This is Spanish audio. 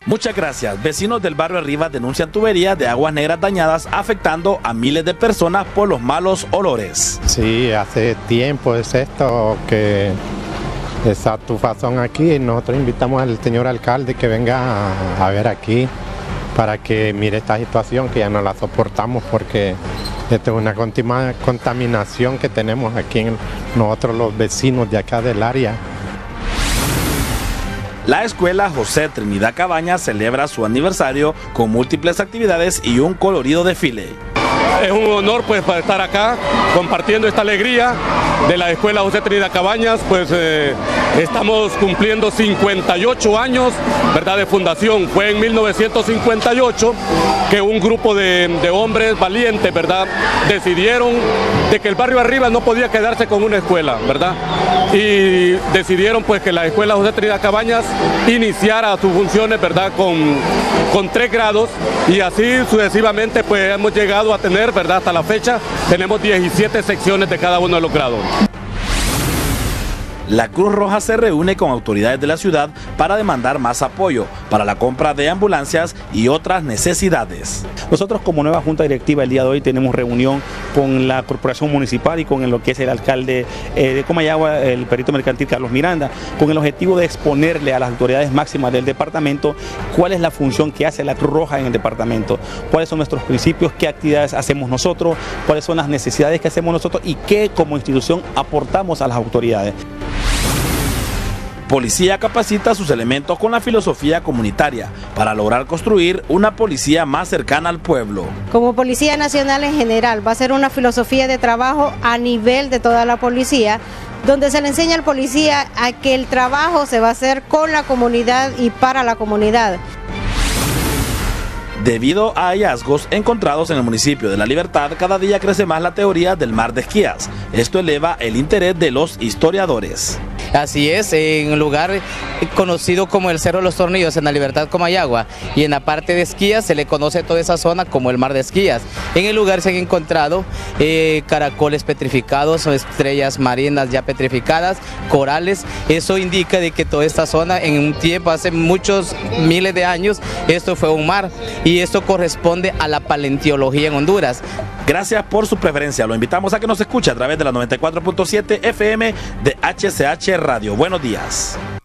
Muchas gracias. Vecinos del barrio Arriba denuncian tuberías de aguas negras dañadas afectando a miles de personas por los malos olores. Sí, hace tiempo es esto que esa tufazón aquí. Nosotros invitamos al señor alcalde que venga a ver aquí para que mire esta situación que ya no la soportamos, porque esta es una contaminación que tenemos aquí en nosotros los vecinos de acá del área. La escuela José Trinidad Cabañas celebra su aniversario con múltiples actividades y un colorido desfile. Es un honor pues para estar acá compartiendo esta alegría de la escuela José Trinidad Cabañas. Pues estamos cumpliendo 58 años, ¿verdad?, de fundación. Fue en 1958 que un grupo de hombres valientes, ¿verdad?, decidieron de que el barrio Arriba no podía quedarse con una escuela, ¿verdad? Y decidieron pues que la escuela José Trinidad Cabañas iniciara sus funciones, ¿verdad?, con 3 grados, y así sucesivamente pues hemos llegado a tener, ¿verdad?, hasta la fecha tenemos 17 secciones de cada uno de los grados. La Cruz Roja se reúne con autoridades de la ciudad para demandar más apoyo para la compra de ambulancias y otras necesidades. Nosotros como nueva junta directiva el día de hoy tenemos reunión con la corporación municipal y con lo que es el alcalde de Comayagua, el perito mercantil Carlos Miranda, con el objetivo de exponerle a las autoridades máximas del departamento cuál es la función que hace la Cruz Roja en el departamento, cuáles son nuestros principios, qué actividades hacemos nosotros, cuáles son las necesidades que hacemos nosotros y qué como institución aportamos a las autoridades. Policía capacita a sus elementos con la filosofía comunitaria para lograr construir una policía más cercana al pueblo. Como Policía Nacional en general, va a ser una filosofía de trabajo a nivel de toda la policía, donde se le enseña al policía a que el trabajo se va a hacer con la comunidad y para la comunidad. Debido a hallazgos encontrados en el municipio de La Libertad, cada día crece más la teoría del mar de Esquías. Esto eleva el interés de los historiadores. Así es, en un lugar conocido como el Cerro de los Tornillos, en La Libertad, Comayagua, y en la parte de Esquías se le conoce toda esa zona como el Mar de Esquías. En el lugar se han encontrado caracoles petrificados o estrellas marinas ya petrificadas, corales. Eso indica de que toda esta zona en un tiempo, hace muchos miles de años, esto fue un mar, y esto corresponde a la paleontología en Honduras. Gracias por su preferencia. Lo invitamos a que nos escuche a través de la 94.7 FM de HCH Radio. Buenos días.